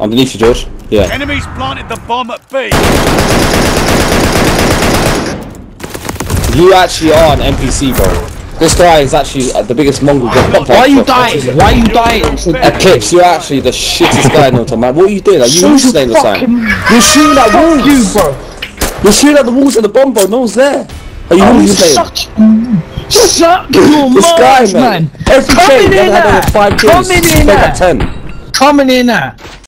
Underneath you, George. Yeah. Enemies planted the bomb at B. You actually are an NPC, bro. This guy is actually the biggest mongrel. Why are you dying? Why are you dying? Eclipse, you're actually the shittest guy in Auto, man. What are you doing? Are you hallucinating or something? You're shooting at walls. You, bro. You're shooting at the walls of the bomb, bro. No one's there. Are you hallucinating? Shut your This guy, mouth, man. Every game, you had 5 kills. Coming in at there. 10. Coming in there.